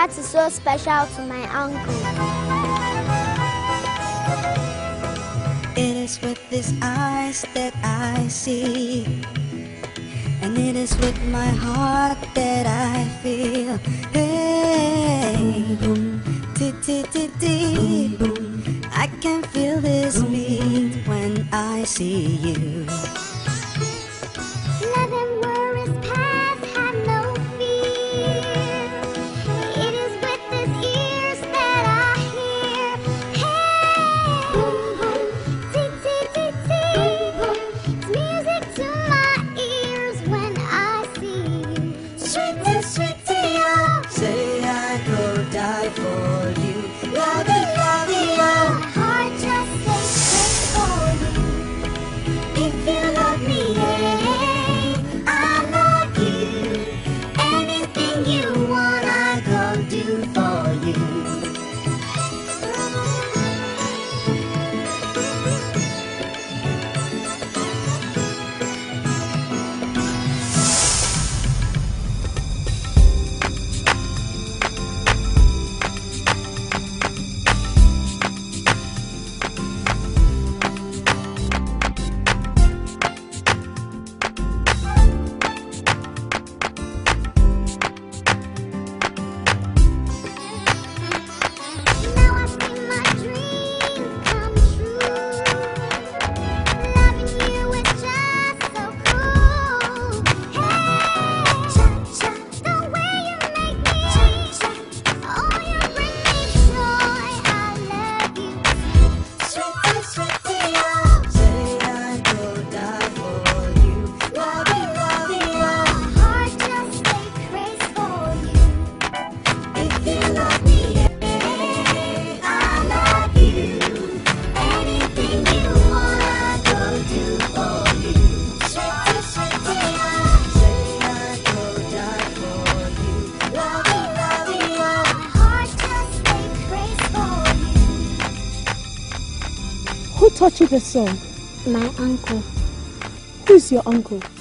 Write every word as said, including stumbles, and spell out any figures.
That is so special to my uncle. It is with these eyes that I see, and it is with my heart that I feel. Hey, ti ti ti ti, I can feel this beat when I see you. Love and worries past, have no fear. It is with these ears that I hear. Hey, ti ti ti ti, it's music to my ears when I see you. Sweetest, sweetie, oh, say I go die for you. Love you, love you, oh. My heart just says for you. If you love me, hey, I love you. Anything you want, I go do for you. Now I see my dreams come true. Loving you is just so cool. Hey, the way you make me, oh, you bring me joy. I love you. Sweetest, sweetie, oh, say I go die for you. Love you, love you, My oh. heart just stay crazy for you. If you love me, hey, I love you. Anything you want, I go do for you. Sweetest, sweetie, oh, say I go die for you. Love you, love you, My oh. heart just stay crazy for you. Who taught you this song? My uncle. Who's your uncle?